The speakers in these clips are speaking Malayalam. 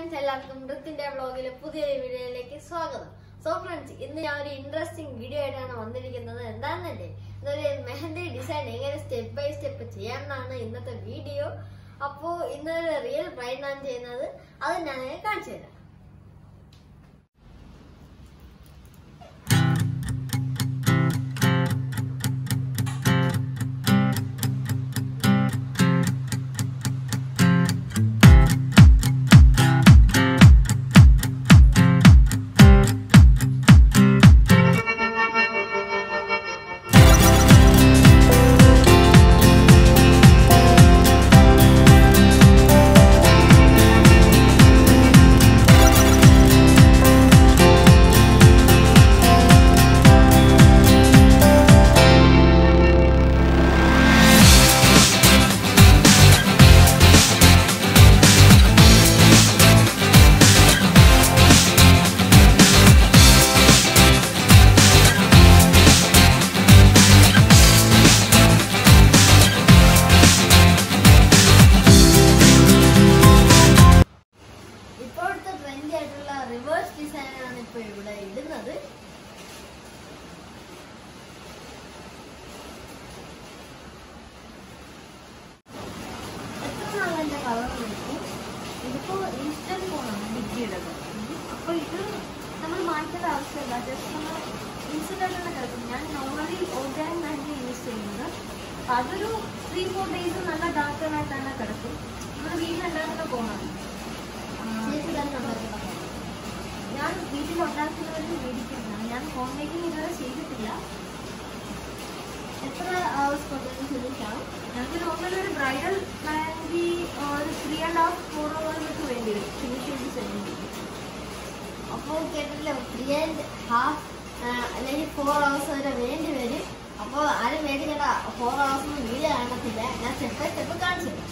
friends, എല്ലാവർക്കും മൃത്തിന്റെ വ്ലോഗിലെ പുതിയൊരു വീഡിയോയിലേക്ക് സ്വാഗതം. സോ ഫ്രണ്ട്സ്, ഇന്ന് ഞാൻ ഒരു ഇൻട്രസ്റ്റിംഗ് വീഡിയോ ആയിട്ടാണ് വന്നിരിക്കുന്നത്. എന്താണെന്നല്ലേ, ഇതൊരു മെഹന്തി ഡിസൈൻ എങ്ങനെ സ്റ്റെപ്പ് ബൈ സ്റ്റെപ്പ് ചെയ്യാമെന്നാണ് ഇന്നത്തെ വീഡിയോ. അപ്പോ ഇന്നൊരു റിയൽ ബ്രൈഡ് ആണ് ചെയ്യുന്നത്, അത് ഞാൻ കാണിച്ചു തരാം. റിവേഴ്സ് ഡിസൈനാണ് ഇപ്പൊ ഇവിടെ ഇടുന്നത്. എത്ര നാളെന്റെ കളർ എടുക്കും. ഇതിപ്പോ ഇൻസ്റ്റന്റ് ഫോണാണ് ഡിഗ്രിയുടേത്. അപ്പൊ ഇത് നമ്മൾ മാറ്റേണ്ട ആവശ്യമില്ല, ജസ്റ്റ് നമ്മൾ ഇൻസ്റ്റന്റ് ആയിട്ട് തന്നെ കിടക്കും. ഞാൻ നോർമലി ഓർഗാനിക് മെഹന്തി യൂസ് ചെയ്യുന്നത്. അതൊരു 3-4 days നല്ല ഡാർക്കറായിട്ടാണ് കിടക്കും. നമ്മുടെ വീട്ടിലുണ്ടാകുന്ന ഫോണാണ്. ഞാൻ വീട്ടിൽ ഉണ്ടാക്കുന്നവരും മേടിക്കുന്നതാണ്. ഞാൻ ഹോം മേക്കിംഗ് ഇതുവരെ ചെയ്തിട്ടില്ല. എത്ര hours കൊണ്ടൊന്നും ഫിനിഷാണ്? ഞങ്ങൾക്ക് നോർമലി ഒരു ബ്രൈഡൽ മെഹന്തി ഒരു 3.5-4 hours വേണ്ടി വരും ഫിനിഷ് ചെയ്ത് ചെയ്യുന്നത്. അപ്പോൾ കേട്ടില്ല, 3.5 അല്ലെങ്കിൽ 4 hours വരെ വേണ്ടി വരും. അപ്പോൾ ആരും മേടിക്കേണ്ട, 4 hours വീഡിയോ കാണത്തില്ല. ഞാൻ സ്റ്റെപ്പ് ബൈ സ്റ്റെപ്പ് കാണിച്ചു തരാം.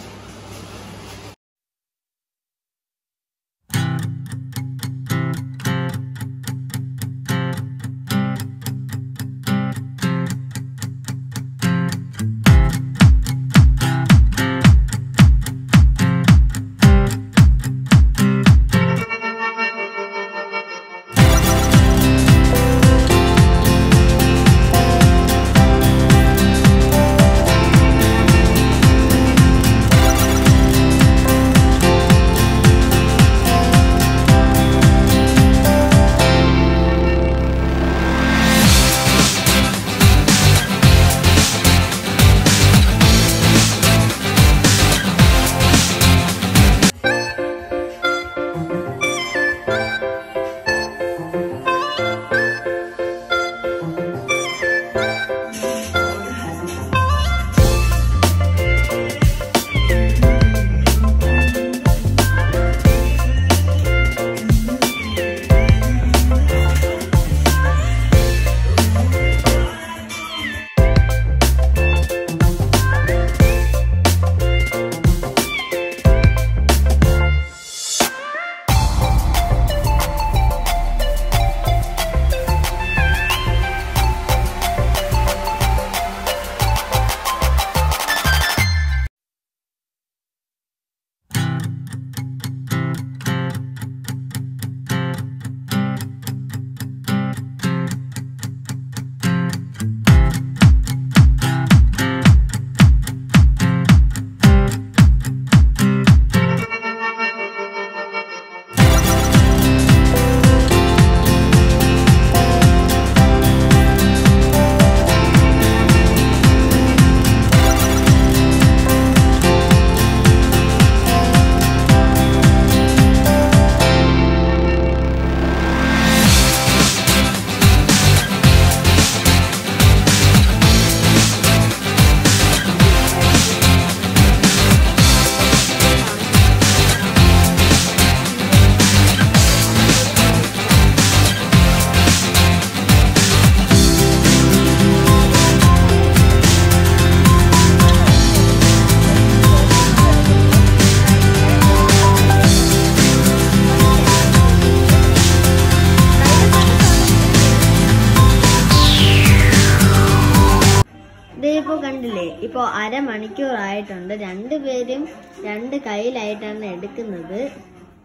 ഇതിപ്പോ കണ്ടില്ലേ, ഇപ്പൊ അരമണിക്കൂറായിട്ടുണ്ട്. രണ്ടുപേരും രണ്ട് കയ്യിലായിട്ടാണ് എടുക്കുന്നത്.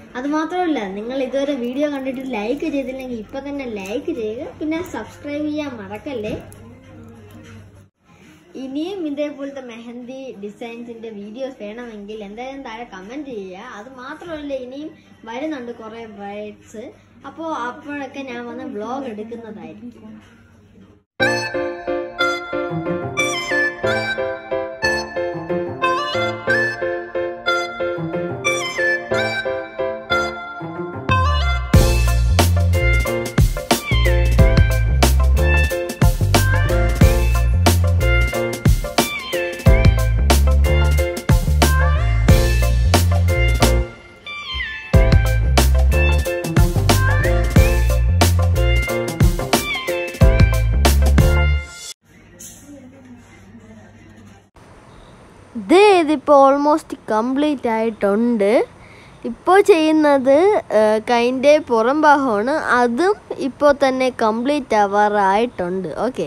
അതുമാത്രമല്ല, നിങ്ങൾ ഇതുവരെ വീഡിയോ കണ്ടിട്ട് ലൈക്ക് ചെയ്തില്ലെങ്കിൽ ഇപ്പം തന്നെ ലൈക്ക് ചെയ്യുക, പിന്നെ സബ്സ്ക്രൈബ് ചെയ്യാൻ മറക്കല്ലേ. ഇനിയും ഇതേപോലത്തെ മെഹന്തി ഡിസൈൻസിന്റെ വീഡിയോസ് വേണമെങ്കിൽ എന്തായാലും താഴെ കമന്റ് ചെയ്യുക. അത് മാത്രമല്ല, ഇനിയും വരുന്നുണ്ട് കുറേ ബ്രൈഡ്സ്. അപ്പോഴൊക്കെ ഞാൻ വന്ന് വ്ലോഗ് എടുക്കുന്നതായിരിക്കും. ഇതിപ്പോൾ ഓൾമോസ്റ്റ് കംപ്ലീറ്റ് ആയിട്ടുണ്ട്. ഇപ്പോൾ ചെയ്യുന്നത് കൈൻ്റെ പുറം ഭാഗമാണ്. അതും ഇപ്പോൾ തന്നെ കംപ്ലീറ്റ് ആവാറായിട്ടുണ്ട്. ഓക്കെ,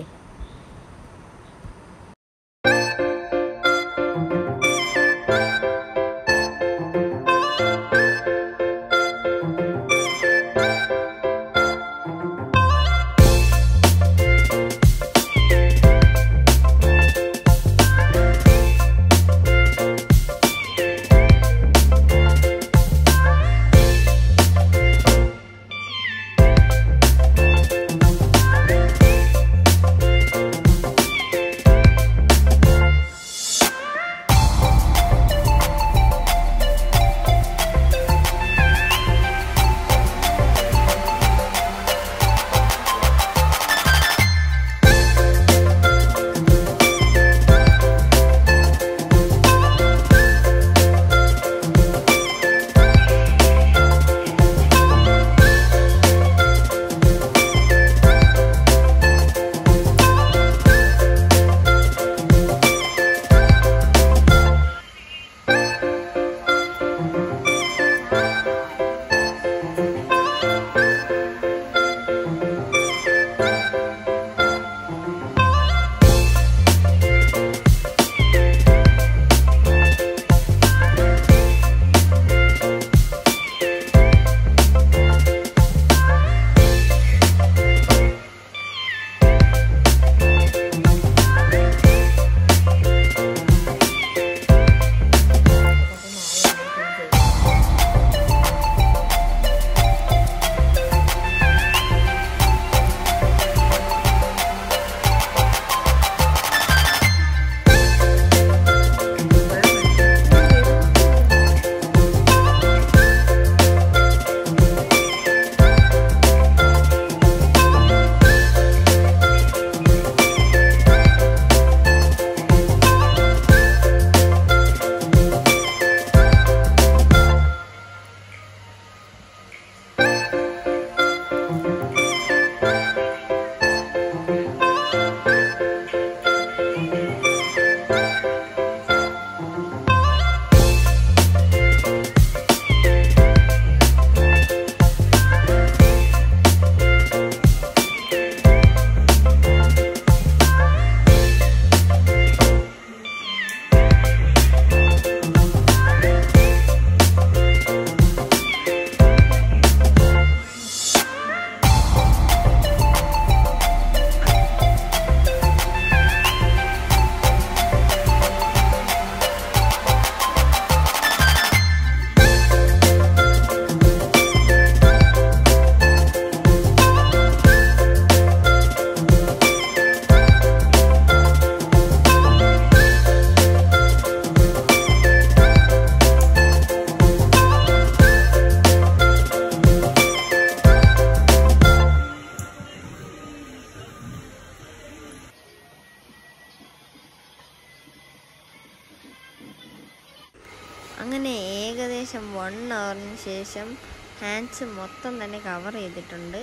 അങ്ങനെ ഏകദേശം 1 ഹവറിന് ശേഷം ഹാൻഡ്സ് മൊത്തം തന്നെ കവർ ചെയ്തിട്ടുണ്ട്.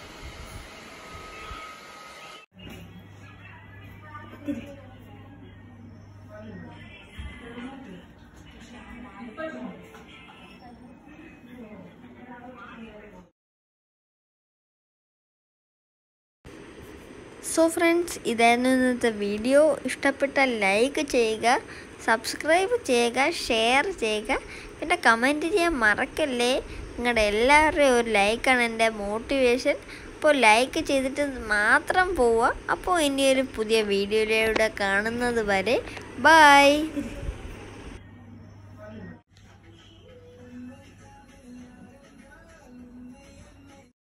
സോ ഫ്രണ്ട്സ്, ഇതായിരുന്നു ഇന്നത്തെ വീഡിയോ. ഇഷ്ടപ്പെട്ടാൽ ലൈക്ക് ചെയ്യുക, സബ്സ്ക്രൈബ് ചെയ്യുക, ഷെയർ ചെയ്യുക, പിന്നെ കമൻറ്റ് ചെയ്യാൻ മറക്കല്ലേ. നിങ്ങളുടെ എല്ലാവരുടെയും ഒരു ലൈക്കാണ് എൻ്റെ മോട്ടിവേഷൻ. അപ്പോൾ ലൈക്ക് ചെയ്തിട്ട് മാത്രം പോവുക. അപ്പോൾ ഇനിയൊരു പുതിയ വീഡിയോയിലൂടെ കാണുന്നത് വരെ ബൈ.